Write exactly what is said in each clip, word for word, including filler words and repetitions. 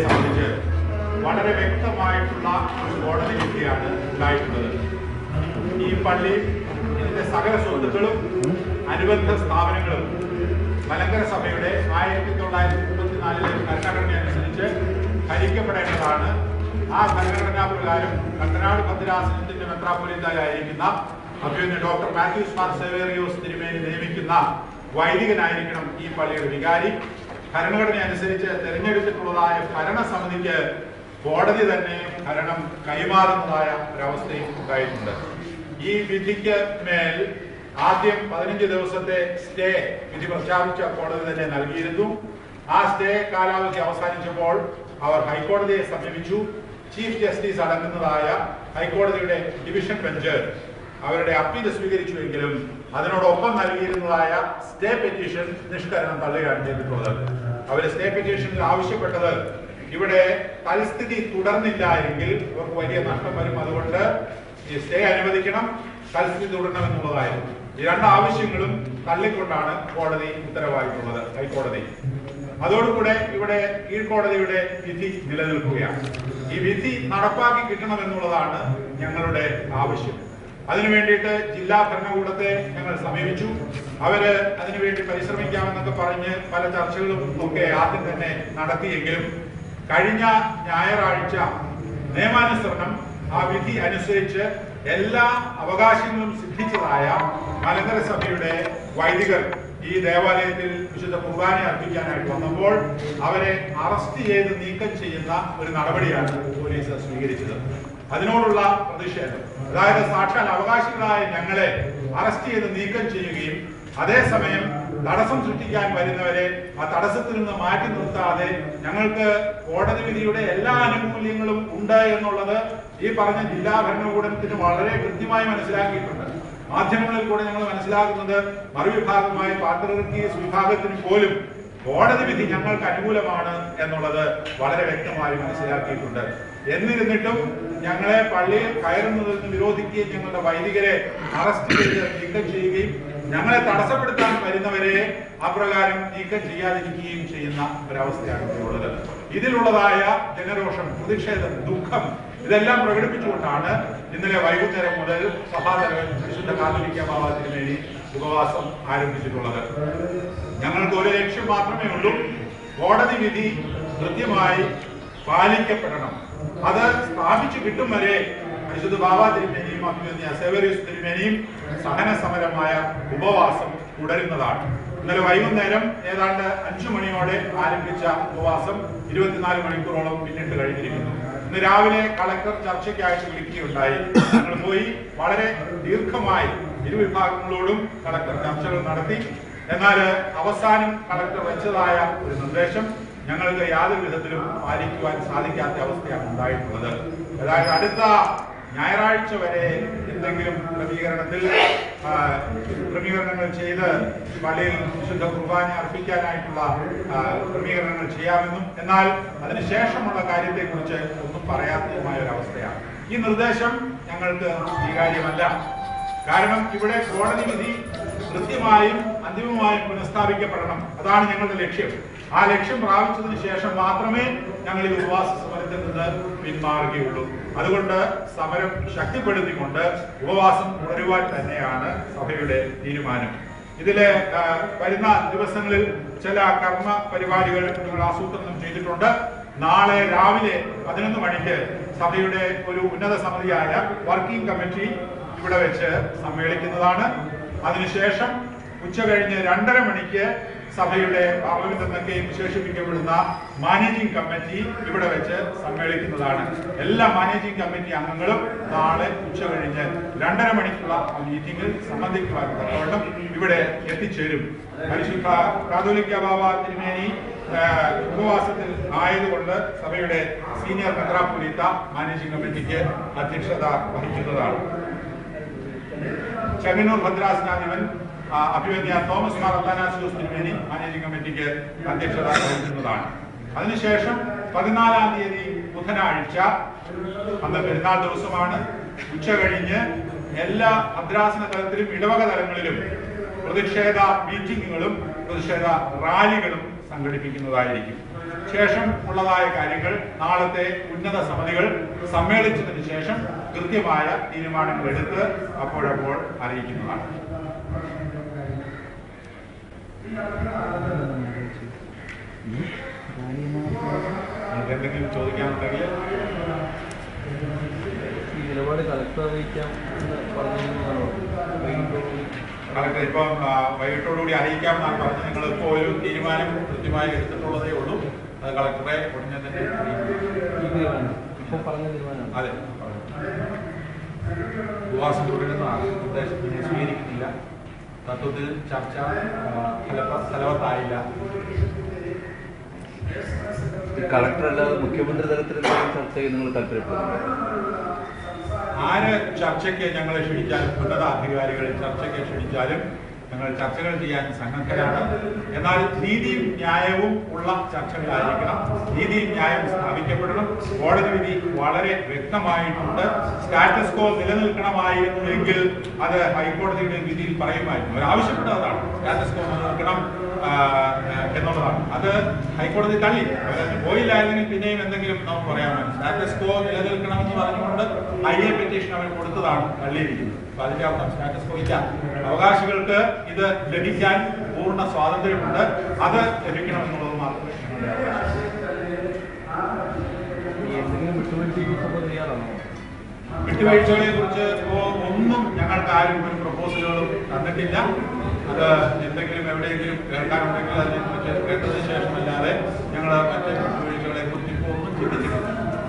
സംബന്ധിച്ച് വളരെ വ്യക്തമായിട്ടുള്ള ഒരു കോടതി വിധിയാണ് ഉണ്ടായിട്ടുള്ളത്. ഈ പള്ളി ഇതിന്റെ സകല സ്വത്തുക്കളും അനുബന്ധ സ്ഥാപനങ്ങളും മലങ്കര സഭയുടെ ആയിരത്തി തൊള്ളായിരത്തി മുപ്പത്തിനാലിലെ ഭരണഘടന അനുസരിച്ച് ഹരിക്കപ്പെടേണ്ടതാണ്. ആ ഭരണഘടനാ പ്രകാരം കണ്ടനാട് ഭദ്രാസനത്തിന്റെ മെത്രാപ്പൊലീത്തായിരിക്കുന്ന അഭിമന്യ ഡോക്ടർ മാത്യു മാർ സേവേറിയോസ് തിരുമേനി നിയമിക്കുന്ന വൈദികനായിരിക്കണം ഈ പള്ളിയുടെ വികാരി. ഭരണഘടന അനുസരിച്ച് തെരഞ്ഞെടുത്തിട്ടുള്ളതായ ഭരണസമിതിക്ക് കോടതി തന്നെ ഭരണം കൈമാറുന്നതായ ഒരവസ്ഥയും ഉണ്ടായിട്ടുണ്ട്. ഈ വിധിക്ക് മേൽ ആദ്യം പതിനഞ്ച് ദിവസത്തെ സ്റ്റേ വിധി പ്രഖ്യാപിച്ച കോടതി തന്നെ നൽകിയിരുന്നു. ആ സ്റ്റേ കാലാവധി അവസാനിച്ചപ്പോൾ അവർ ഹൈക്കോടതിയെ സമീപിച്ചു. ചീഫ് ജസ്റ്റിസ് അടങ്ങുന്നതായ ഹൈക്കോടതിയുടെ ഡിവിഷൻ ബെഞ്ച് അവരുടെ അപ്പീൽ സ്വീകരിച്ചുവെങ്കിലും അതിനോടൊപ്പം നൽകിയിരുന്നതായ സ്റ്റേ പെറ്റീഷൻ നിഷ്കരണം തള്ളുകയാണ് ചെയ്തിട്ടുള്ളത്. അവർ സ്റ്റേ പെറ്റീഷനിൽ ആവശ്യപ്പെട്ടത് ഇവിടെ പരിസ്ഥിതി തുടർന്നില്ല എങ്കിൽ അവർക്ക് വലിയ നഷ്ടം വരും, അതുകൊണ്ട് ഈ സ്റ്റേ അനുവദിക്കണം, പരിസ്ഥിതി തുടരണമെന്നുള്ളതായിരുന്നു. ഈ രണ്ട് ആവശ്യങ്ങളും തള്ളിക്കൊണ്ടാണ് കോടതി ഉത്തരവായിട്ടുള്ളത്, ഹൈക്കോടതി. അതോടുകൂടെ ഇവിടെ കീഴ്ക്കോടതിയുടെ വിധി നിലനിൽക്കുകയാണ്. ഈ വിധി നടപ്പാക്കി കിട്ടണമെന്നുള്ളതാണ് ഞങ്ങളുടെ ആവശ്യം. അതിനു വേണ്ടിയിട്ട് ജില്ലാ ഭരണകൂടത്തെ ഞങ്ങൾ സമീപിച്ചു. അവര് അതിനുവേണ്ടി പരിശ്രമിക്കാമെന്നൊക്കെ പറഞ്ഞ് പല ചർച്ചകളും ഒക്കെ ആദ്യം തന്നെ നടത്തിയെങ്കിലും കഴിഞ്ഞ ഞായറാഴ്ച നിയമാനുസരണം ആ വിധി അനുസരിച്ച് എല്ലാ അവകാശങ്ങളും സിദ്ധിച്ചതായ മലങ്കര സഭയുടെ വൈദികർ ഈ ദേവാലയത്തിൽ വിശുദ്ധ കുർബാന അർപ്പിക്കാനായിട്ട് വന്നപ്പോൾ അവരെ അറസ്റ്റ് ചെയ്ത് നീക്കം ചെയ്യുന്ന ഒരു നടപടിയാണ് പോലീസ് സ്വീകരിച്ചത്. അതിനോടുള്ള പ്രതിഷേധം, അതായത് സാക്ഷാൽ അവകാശികളായ ഞങ്ങളെ അറസ്റ്റ് ചെയ്ത് നീക്കം ചെയ്യുകയും അതേസമയം തടസ്സം സൃഷ്ടിക്കാൻ വരുന്നവരെ ആ തടസ്സത്തിൽ നിന്ന് മാറ്റി നിർത്താതെ ഞങ്ങൾക്ക് കോടതി വിധിയുടെ എല്ലാ ആനുകൂല്യങ്ങളും ഉണ്ട് എന്നുള്ളത് ഈ പറഞ്ഞ ജില്ലാ ഭരണകൂടത്തിന് വളരെ കൃത്യമായി മനസ്സിലാക്കിയിട്ടുണ്ട്. മാധ്യമങ്ങളിൽ കൂടെ ഞങ്ങൾ മനസ്സിലാക്കുന്നത് മറുവിഭാഗമായ പാത്രിയർക്കീസ് വിഭാഗത്തിന് പോലും കോടതി വിധി ഞങ്ങൾക്ക് അനുകൂലമാണ് എന്നുള്ളത് വളരെ വ്യക്തമായി മനസ്സിലാക്കിയിട്ടുണ്ട്. എന്നിരുന്നിട്ടും ഞങ്ങളെ പള്ളിയിൽ കയറുന്നതിൽ നിന്ന് വിരോധിക്കുകയും ഞങ്ങളുടെ വൈദികരെ അറസ്റ്റ് ചെയ്ത് നീക്കം ചെയ്യുകയും ഞങ്ങളെ തടസ്സപ്പെടുത്താൻ വരുന്നവരെ അപ്രകാരം നീക്കം ചെയ്യാതിരിക്കുകയും ചെയ്യുന്ന ഒരവസ്ഥയാണ് ഉള്ളത്. ഇതിലുള്ളതായ ജനരോഷം, പ്രതിഷേധം, ദുഃഖം ഇതെല്ലാം പ്രകടിപ്പിച്ചുകൊണ്ടാണ് ഇന്നലെ വൈകുന്നേരം മുതൽ സഭാതലവൻ വിശുദ്ധ കാതോലിക്ക ബാവ തിരുമേനി ഉപവാസം ആരംഭിച്ചിട്ടുള്ളത്. ഞങ്ങൾക്ക് ഒരു ലക്ഷ്യം മാത്രമേ ഉള്ളൂ, കോടതി വിധി കൃത്യമായി പാലിക്കപ്പെടണം. അത് സ്ഥാപിച്ചു കിട്ടും വരെ വിശുദ്ധ ബാവ തിരുമേനിയും അഭിമന്യ സേവേറിയോസ് തിരുമേനിയും സഹന സമരമായ ഉപവാസം തുടരുന്നതാണ്. ഇന്നലെ വൈകുന്നേരം ഏതാണ്ട് അഞ്ചു മണിയോടെ ആരംഭിച്ച ഉപവാസം ഇരുപത്തിനാല് മണിക്കൂറോളം പിന്നിട്ട് കഴിഞ്ഞിരിക്കുന്നു. ഇന്ന് രാവിലെ കളക്ടർ ചർച്ചയ്ക്കായിട്ട് വിളിക്കുകയുണ്ടായി. ഞങ്ങൾ പോയി വളരെ ദീർഘമായി ഇരുവിഭാഗങ്ങളോടും കളക്ടർ ചർച്ചകൾ നടത്തി. എന്നാൽ അവസാനം കളക്ടർ വെച്ചതായ ഒരു നിർദ്ദേശം ഞങ്ങൾക്ക് യാതൊരു വിധത്തിലും പാലിക്കുവാൻ സാധിക്കാത്ത അവസ്ഥയാണ് ഉണ്ടായിട്ടുള്ളത്. അതായത് അടുത്ത ഞായറാഴ്ച വരെ എന്തെങ്കിലും ക്രമീകരണത്തിൽ ക്രമീകരണങ്ങൾ ചെയ്ത് പള്ളിയിൽ വിശുദ്ധ കുർബാന അർപ്പിക്കാനായിട്ടുള്ള ക്രമീകരണങ്ങൾ ചെയ്യാമെന്നും എന്നാൽ അതിനുശേഷമുള്ള കാര്യത്തെക്കുറിച്ച് ഒന്നും പറയാത്തതുമായ ഒരവസ്ഥയാണ്. ഈ നിർദ്ദേശം ഞങ്ങൾക്ക് സ്വീകാര്യമല്ല. കാരണം ഇവിടെ കോടതി വിധി കൃത്യമായും അന്തിമമായും പുനഃസ്ഥാപിക്കപ്പെടണം. അതാണ് ഞങ്ങളുടെ ലക്ഷ്യം. ആ ലക്ഷ്യം പ്രാപിച്ചതിന് ശേഷം മാത്രമേ ഞങ്ങൾ ഈ ഉപവാസ സമരത്തിൽ നിന്ന് പിന്മാറുകയുള്ളൂ. അതുകൊണ്ട് സമരം ശക്തിപ്പെടുത്തിക്കൊണ്ട് ഉപവാസം തുടരുവാൻ തന്നെയാണ് സഭയുടെ തീരുമാനം. ഇതിലെ വരുന്ന ദിവസങ്ങളിൽ ചില കർമ്മ പരിപാടികൾ ഞങ്ങൾ ആസൂത്രണം ചെയ്തിട്ടുണ്ട്. നാളെ രാവിലെ പതിനൊന്ന് മണിക്ക് സഭയുടെ ഒരു ഉന്നത സമിതിയായ വർക്കിംഗ് കമ്മിറ്റി ഇവിടെ വെച്ച് സമ്മേളിക്കുന്നതാണ്. അതിനുശേഷം ഉച്ച കഴിഞ്ഞ് രണ്ടര മണിക്ക് സഭയുടെ പാർലമെന്റ് എന്നൊക്കെയും വിശേഷിപ്പിക്കപ്പെടുന്ന മാനേജിംഗ് കമ്മിറ്റി ഇവിടെ വെച്ച് സമ്മേളിക്കുന്നതാണ്. എല്ലാ മാനേജിംഗ് കമ്മിറ്റി അംഗങ്ങളും നാളെ ഉച്ച കഴിഞ്ഞ് രണ്ടര മണിക്കുള്ള മീറ്റിംഗിൽ സംബന്ധിക്കുവാൻ തക്കവണ്ണം ഇവിടെ എത്തിച്ചേരും. പരിശുദ്ധ കാതോലിക്ക ബാവ തിരുമേനി ഉപവാസത്തിൽ ആയതുകൊണ്ട് സഭയുടെ സീനിയർ മെത്രാപ്പൊലീത്ത മാനേജിംഗ് കമ്മിറ്റിക്ക് അധ്യക്ഷത വഹിക്കുന്നതാണ്. ചെങ്ങന്നൂർ ഭദ്രാസനാധിപൻ അഭിമന്യ തോമസ് മാർ അത്താനാസിയോസ് തിരുമേനി മാനേജിംഗ് കമ്മിറ്റിക്ക് അധ്യക്ഷത വഹിക്കുന്നതാണ്. അതിനുശേഷം പതിനാലാം തീയതി ബുധനാഴ്ച, അന്ന് പെരുന്നാൾ ദിവസമാണ്, ഉച്ച കഴിഞ്ഞ് എല്ലാ ഭദ്രാസന തലത്തിലും ഇടവക തലങ്ങളിലും പ്രതിഷേധ മീറ്റിംഗുകളും പ്രതിഷേധ റാലികളും സംഘടിപ്പിക്കുന്നതായിരിക്കും. ശേഷം ഉള്ളതായ കാര്യങ്ങൾ നാളത്തെ ഉന്നത സമിതികൾ സമ്മേളിച്ചതിന് ശേഷം കൃത്യമായ തീരുമാനങ്ങൾ എടുത്ത് അപ്പോഴപ്പോൾ അറിയിക്കുന്നതാണ്. നിങ്ങൾക്ക് എന്തെങ്കിലും ചോദിക്കാനുണ്ടെങ്കിൽ ഈ നിലപാട് കളക്ടർ അറിയിക്കാം എന്ന് പറഞ്ഞിരുന്നതാണോ? കളക്ടർ ഇപ്പം വൈകിട്ടോടുകൂടി അറിയിക്കാമെന്നാണ് പറഞ്ഞത്. നിങ്ങൾ ഇപ്പോൾ ഒരു തീരുമാനം കൃത്യമായി എടുത്തിട്ടുള്ളതേ ഉള്ളൂ. അത് കളക്ടറെ ഉടനെ തന്നെ ഇപ്പോൾ പറഞ്ഞ തീരുമാനം. അതെ, ഉപവാസം തുടരുന്നതാണ്. നിർദ്ദേശത്തിനെ സ്വീകരിക്കുന്നില്ല. തത്വത്തിൽ ചർച്ച ഫലവത്തായില്ല. കളക്ടർ അല്ലാതെ മുഖ്യമന്ത്രി തലത്തിൽ ചർച്ച ചെയ്ത് നിങ്ങൾ താല്പര്യപ്പെടുന്നു? ആര് ചർച്ചയ്ക്ക് ഞങ്ങളെ ക്ഷണിച്ചാലും, ഉന്നത അധികാരികൾ ചർച്ചയ്ക്ക് ക്ഷണിച്ചാലും ഞങ്ങൾ ചർച്ചകൾ ചെയ്യാൻ സന്നദ്ധരാണ്. എന്നാൽ നീതിയും ന്യായവും ഉള്ള ചർച്ചകളായിരിക്കണം. നീതിയും ന്യായവും സ്ഥാപിക്കപ്പെടണം. കോടതി വിധി വളരെ വ്യക്തമായിട്ടുണ്ട്. സ്റ്റാറ്റസ് കോ നിലനിൽക്കണമായിരുന്നുവെങ്കിൽ അത് ഹൈക്കോടതിയുടെ വിധിയിൽ പറയുമായിരുന്നു. അവർ ആവശ്യപ്പെട്ടതാണ് സ്റ്റാറ്റസ് കോ നിലനിൽക്കണം എന്നുള്ളതാണ്. അത് ഹൈക്കോടതി തള്ളി. പോയില്ലായിരുന്നെങ്കിൽ പിന്നെയും എന്തെങ്കിലും നമുക്ക് പറയാമായിരുന്നു. സ്റ്റാറ്റസ് കോ നിലനിൽക്കണമെന്ന് പറഞ്ഞുകൊണ്ട് ഐ എ പെറ്റീഷൻ അവർ കൊടുത്തതാണ് തള്ളിയിരിക്കുന്നത്. അപ്പൊ അതിന്റെ അർത്ഥം സ്റ്റാറ്റസ് കോ ഇല്ല. അവകാശികൾക്ക് ഇത് ലഭിക്കാൻ പൂർണ്ണ സ്വാതന്ത്ര്യമുണ്ട്. അത് ലഭിക്കണമെന്നുള്ളത് മാത്രമേ വിട്ടുവീഴ്ചകളെ കുറിച്ച് ഒന്നും ഞങ്ങൾക്ക് ആരും ഒരു പ്രപ്പോസലുകളും തന്നിട്ടില്ല. അത് എന്തെങ്കിലും എവിടെയെങ്കിലും കേൾക്കാനുണ്ടെങ്കിൽ അതിനെക്കുറിച്ച് കേട്ടതിന് ശേഷമല്ലാതെ ഞങ്ങൾ മറ്റ് വിട്ടുവീഴ്ചകളെ കുറിച്ച് ഇപ്പോൾ ഒന്നും ചിന്തിച്ചിട്ടില്ല.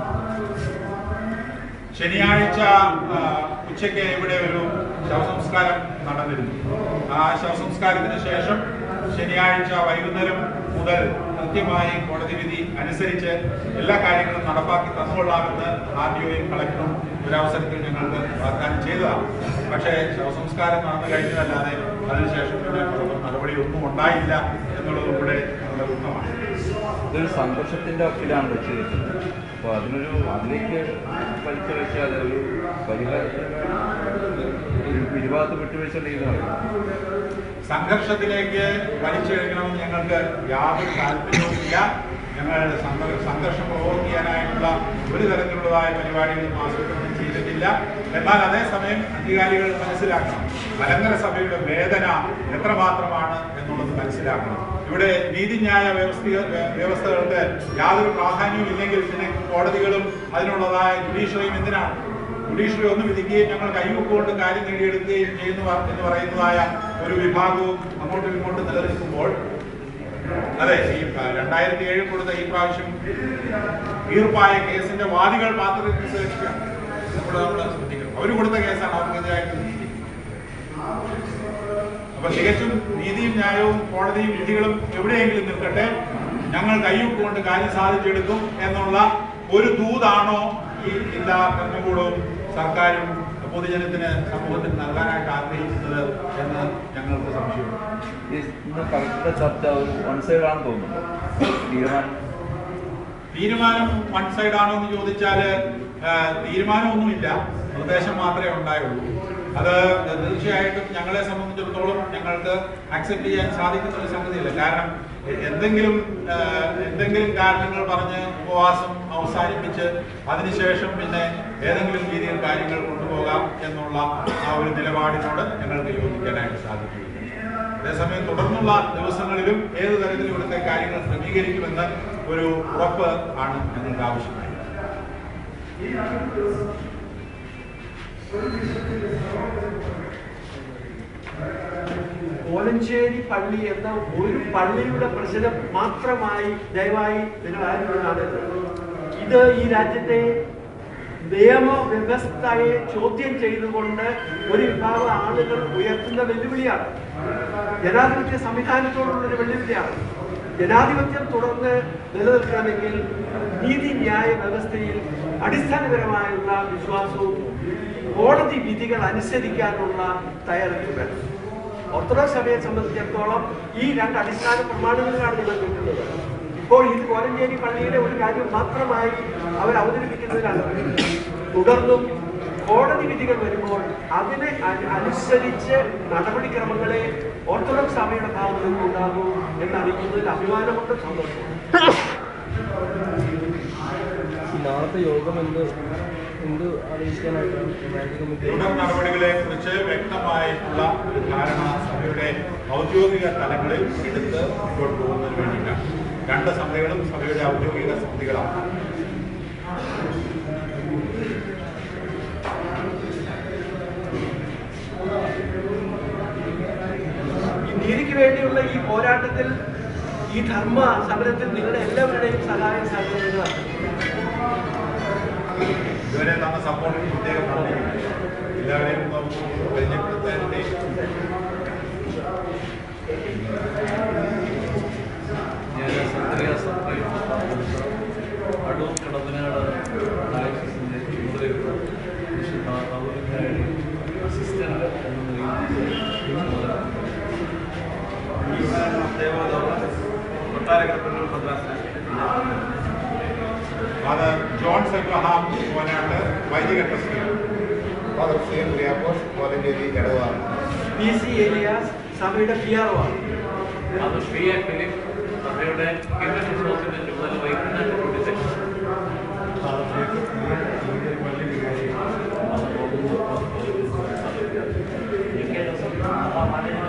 ശനിയാഴ്ച ഉച്ചയ്ക്ക് ഇവിടെ ഒരു ശവസംസ്കാരം നടന്നിരുന്നു. ആ ശവസംസ്കാരത്തിന് ശേഷം ശനിയാഴ്ച വൈകുന്നേരം മുതൽ കൃത്യമായി കോടതി വിധി അനുസരിച്ച് എല്ലാ കാര്യങ്ങളും നടപ്പാക്കി തന്നുകൊള്ളാമെന്ന് ആദ്യവും കളക്ടറും ഒരവസരത്തിൽ ഞങ്ങൾക്ക് വാഗ്ദാനം ചെയ്തതാണ്. പക്ഷേ ശവസംസ്കാരം നടന്നു കഴിഞ്ഞതല്ലാതെ അതിനുശേഷം പിന്നെ നടപടിയൊന്നും ഉണ്ടായില്ല എന്നുള്ളതും കൂടെ നമ്മുടെ ദുഃഖമാണ്. ഇതൊരു സംഘർഷത്തിന്റെ അക്കിലാണ് വെച്ചിരിക്കുന്നത്. അപ്പോൾ അതിനൊരു അതിലേക്ക് വലിച്ചു വെച്ചാൽ ഒരു പരിഹാരത്തിന് ഒരു ഇരുഭാഗത്ത് വിട്ടുവീഴ്ച ചെയ്യുന്നതാണ്. സംഘർഷത്തിലേക്ക് വലിച്ചെടുക്കണമെന്ന് ഞങ്ങൾക്ക് യാതൊരു താല്പര്യവുമില്ല. ഞങ്ങൾ സംഘർഷം പ്രൊവോക്ക് ചെയ്യാനായിട്ടുള്ള ഒരു തരത്തിലുള്ളതായ പരിപാടികളും ആസൂത്രണം ചെയ്തിട്ടില്ല. എന്നാൽ അതേസമയം അധികാരികൾ മനസ്സിലാക്കണം, മലങ്കര സഭയുടെ വേദന എത്രമാത്രമാണ് എന്നുള്ളത് മനസ്സിലാക്കണം. ഇവിടെ നീതിന്യായ വ്യവസ്ഥ വ്യവസ്ഥകൾക്ക് യാതൊരു പ്രാധാന്യവും ഇല്ലെങ്കിൽ പിന്നെ കോടതികളും അതിനുള്ളതായ ജുഡീഷ്യറിയും എന്തിനാണ്? ജുഡീഷ്യറി ഒന്ന് വിധിക്കുകയും ഞങ്ങൾ കൈവെക്കുകൊണ്ട് കാര്യം നേടിയെടുക്കുകയും ചെയ്യുന്നു എന്ന് പറയുന്നതായ ഒരു വിഭാഗവും അങ്ങോട്ടും ഇങ്ങോട്ടും നിലനിൽക്കുമ്പോൾ, അതെ, ഈ രണ്ടായിരത്തി ഏഴിൽ കൊടുത്ത ഈ പ്രാവശ്യം തീർപ്പായ കേസിന്റെ വാദികൾ മാത്രം നിശ്ചയിക്കുക നമ്മൾ ശ്രദ്ധിക്കണം. അവർ കൊടുത്ത കേസാണ് അവർക്കെതിരായിട്ട്. അപ്പൊ തികച്ചും നീതിയും ന്യായവും കോടതിയും വിധികളും എവിടെയെങ്കിലും നിൽക്കട്ടെ, ഞങ്ങൾ കൈവെക്കുകൊണ്ട് കാര്യം സാധിച്ചെടുക്കും എന്നുള്ള ഒരു ദൂതാണോ ഈ ജില്ലാ ഭരണകൂടവും സർക്കാരും പൊതുജനത്തിന് സമൂഹത്തിന് നൽകാനായിട്ട് ആഗ്രഹിക്കുന്നത് എന്ന് ഞങ്ങൾക്ക് സംശയമുണ്ട്. ഇന്ന് കളക്ടറുടെ ചർച്ച ഒരു വൺ സൈഡാണെന്ന് തോന്നുന്നു. തീരുമാനം തീരുമാനം വൺ സൈഡാണോ എന്ന് ചോദിച്ചാൽ തീരുമാനമൊന്നുമില്ല, നിർദ്ദേശം മാത്രമേ ഉണ്ടായുള്ളൂ. അത് തീർച്ചയായിട്ടും ഞങ്ങളെ സംബന്ധിച്ചിടത്തോളം ഞങ്ങൾക്ക് അക്സെപ്റ്റ് ചെയ്യാൻ സാധിക്കുന്ന ഒരു സംഗതിയില്ല. കാരണം എന്തെങ്കിലും എന്തെങ്കിലും കാരണങ്ങൾ പറഞ്ഞ് ഉപവാസം അവസാനിപ്പിച്ച് അതിനുശേഷം പിന്നെ ഏതെങ്കിലും രീതിയിൽ കാര്യങ്ങൾ കൊണ്ടുപോകാം എന്നുള്ള ആ ഒരു നിലപാടിനോട് ഞങ്ങൾക്ക് യോജിക്കാനായിട്ട് സാധിക്കില്ല. അതേസമയം തുടർന്നുള്ള ദിവസങ്ങളിലും ഏതു തരത്തിലും ഇവിടുത്തെ കാര്യങ്ങൾ ക്രമീകരിക്കുമെന്ന് ഒരു ഉറപ്പ് ആണ് ഞങ്ങൾക്ക് ആവശ്യമായത്. കോലഞ്ചേരി പള്ളി എന്ന ഒരു പള്ളിയുടെ പ്രശ്നം മാത്രമായി ദയവായി നിങ്ങൾ ആരും കാണരുത്. ഇത് ഈ രാജ്യത്തെ നിയമവ്യവസ്ഥയെ ചോദ്യം ചെയ്തുകൊണ്ട് ഒരു വിഭാഗം ആളുകൾ ഉയർത്തുന്ന വെല്ലുവിളിയാണ്. ജനാധിപത്യ സംവിധാനത്തോടുള്ളൊരു വെല്ലുവിളിയാണ്. ജനാധിപത്യം തുടർന്ന് നിലനിൽക്കണമെങ്കിൽ നീതിന്യായ വ്യവസ്ഥയിൽ അടിസ്ഥാനപരമായുള്ള വിശ്വാസവും കോടതി വിധികൾ അനുസരിക്കാനുള്ള തയ്യാറെടുപ്പ് വേണം. ഓർത്തഡോക്സ് സഭയെ സംബന്ധിച്ചിടത്തോളം ഈ രണ്ട് അടിസ്ഥാന പ്രമാണങ്ങളിലാണ് നിങ്ങൾ നിൽക്കുന്നത്. ഇപ്പോൾ ഇത് കോലഞ്ചേരി പള്ളിയുടെ ഒരു കാര്യം മാത്രമായി അവർ അവതരിപ്പിക്കുന്നതിനാണ്. തുടർന്നും കോടതി വിധികൾ വരുമ്പോൾ അതിനെ അനുസരിച്ച് നടപടിക്രമങ്ങളെ ഓർത്തഡോക്സ് സഭയുടെ ഭാഗത്ത് നിന്നുണ്ടാകും എന്നറിയിക്കുന്നതിൽ അഭിമാനമുണ്ട്, സന്തോഷമുണ്ട്. നാളത്തെ യോഗം എന്ത് എന്ത് അറിയിക്കാനായിട്ടാണ് തുടർ നടപടികളെ കുറിച്ച് വ്യക്തമായിട്ടുള്ള ഒരു ധാരണ സഭയുടെ ഔദ്യോഗിക തലങ്ങളിൽ എടുത്ത് മുന്നോട്ട് പോകുന്നതിന് വേണ്ടിയിട്ടാണ്. രണ്ട് സഭകളും സഭയുടെ ഔദ്യോഗിക സമിതികളാണ്. നീതിക്ക് വേണ്ടിയുള്ള ഈ പോരാട്ടത്തിൽ, ഈ ധർമ്മ സമരത്തിൽ നിങ്ങളുടെ എല്ലാവരുടെയും സഹായം സഹകരണങ്ങളാണ്. ഇതുവരെ തന്ന സപ്പോർട്ടിന് പ്രത്യേകം നന്ദി. എല്ലാവരെയും പരിചയപ്പെടുത്താൻ ഞാൻ സക്രിയ സഭയിൽ അടൂർ കടമ്പനാട് ഡയസിന്റെ ചുമതലയുള്ള വിശുദ്ധ പൗരക്കാരുടെ അസിസ്റ്റന്റ് എന്ന നിലയിൽ Father John Abraham Kolenchery, വൈദിക ട്രസ്റ്റി. Father Kolenchery, P C Elias സഭയുടെ പി ആർ ഒ ആണ്. അത് പി എ ഫിലിപ്പ് സഭയുടെ കേന്ദ്രവിശ്വാസത്തിന്റെ ചുമതല വഹിക്കുന്ന ഡെപ്യൂട്ടി സെക്രട്ടറി. പള്ളി